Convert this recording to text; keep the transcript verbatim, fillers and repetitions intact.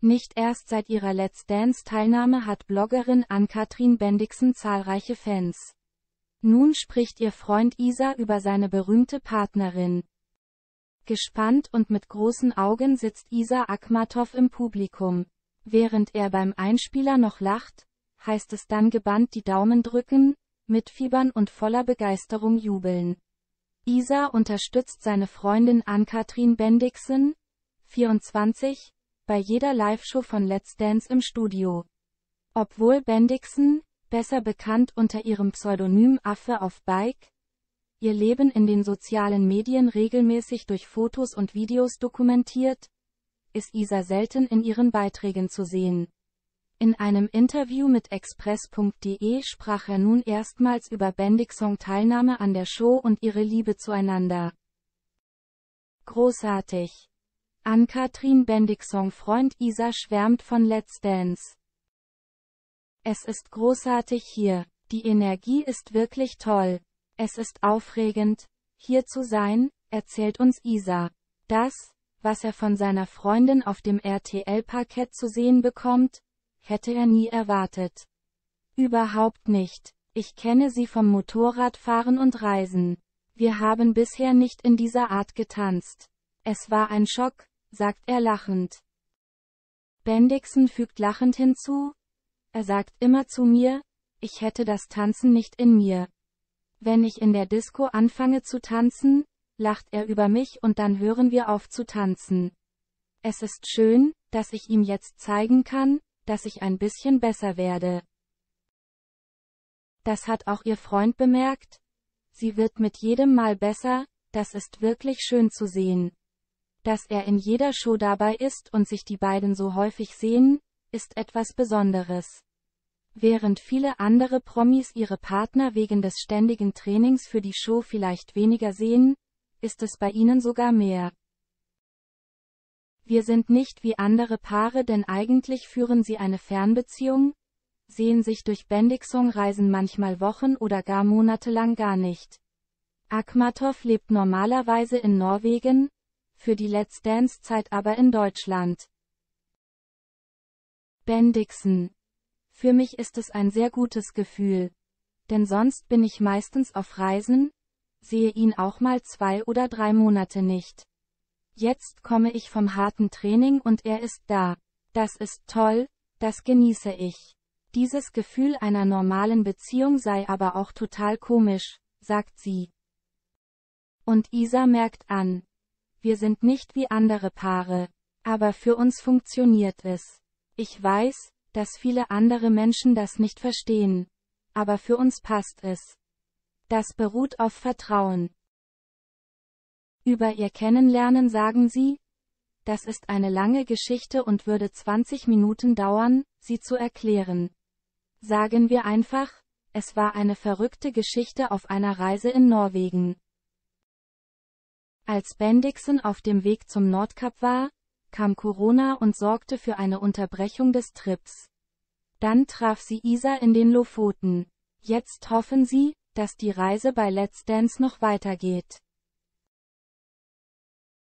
Nicht erst seit ihrer Let's Dance-Teilnahme hat Bloggerin Ann-Kathrin Bendixen zahlreiche Fans. Nun spricht ihr Freund Isa über seine berühmte Partnerin. Gespannt und mit großen Augen sitzt Isa Akhmatov im Publikum. Während er beim Einspieler noch lacht, heißt es dann gebannt die Daumen drücken, mitfiebern und voller Begeisterung jubeln. Isa unterstützt seine Freundin Ann-Kathrin Bendixen, vierundzwanzig, bei jeder Live-Show von Let's Dance im Studio. Obwohl Bendixen, besser bekannt unter ihrem Pseudonym Affe auf Bike, ihr Leben in den sozialen Medien regelmäßig durch Fotos und Videos dokumentiert, ist Isa selten in ihren Beiträgen zu sehen. In einem Interview mit express punkt de sprach er nun erstmals über Bendixens Teilnahme an der Show und ihre Liebe zueinander. Großartig! Ann-Kathrin Bendixens Freund Isa schwärmt von Let's Dance. Es ist großartig hier, die Energie ist wirklich toll. Es ist aufregend, hier zu sein, erzählt uns Isa. Das, was er von seiner Freundin auf dem R T L-Parkett zu sehen bekommt, hätte er nie erwartet. Überhaupt nicht. Ich kenne sie vom Motorradfahren und Reisen. Wir haben bisher nicht in dieser Art getanzt. Es war ein Schock, sagt er lachend. Bendixen fügt lachend hinzu: Er sagt immer zu mir, ich hätte das Tanzen nicht in mir. Wenn ich in der Disco anfange zu tanzen, lacht er über mich und dann hören wir auf zu tanzen. Es ist schön, dass ich ihm jetzt zeigen kann, dass ich ein bisschen besser werde. Das hat auch ihr Freund bemerkt. Sie wird mit jedem Mal besser, das ist wirklich schön zu sehen. Dass er in jeder Show dabei ist und sich die beiden so häufig sehen, ist etwas Besonderes. Während viele andere Promis ihre Partner wegen des ständigen Trainings für die Show vielleicht weniger sehen, ist es bei ihnen sogar mehr. Wir sind nicht wie andere Paare, denn eigentlich führen sie eine Fernbeziehung, sehen sich durch Bendixen-Reisen manchmal Wochen oder gar monatelang gar nicht. Akhmatov lebt normalerweise in Norwegen, für die Let's Dance-Zeit aber in Deutschland. Bendixen: Für mich ist es ein sehr gutes Gefühl. Denn sonst bin ich meistens auf Reisen, sehe ihn auch mal zwei oder drei Monate nicht. Jetzt komme ich vom harten Training und er ist da. Das ist toll, das genieße ich. Dieses Gefühl einer normalen Beziehung sei aber auch total komisch, sagt sie. Und Isa merkt an: Wir sind nicht wie andere Paare. Aber für uns funktioniert es. Ich weiß, dass viele andere Menschen das nicht verstehen. Aber für uns passt es. Das beruht auf Vertrauen. Über ihr Kennenlernen sagen sie: Das ist eine lange Geschichte und würde zwanzig Minuten dauern, sie zu erklären. Sagen wir einfach, es war eine verrückte Geschichte auf einer Reise in Norwegen. Als Bendixen auf dem Weg zum Nordkap war, kam Corona und sorgte für eine Unterbrechung des Trips. Dann traf sie Isa in den Lofoten. Jetzt hoffen sie, dass die Reise bei Let's Dance noch weitergeht.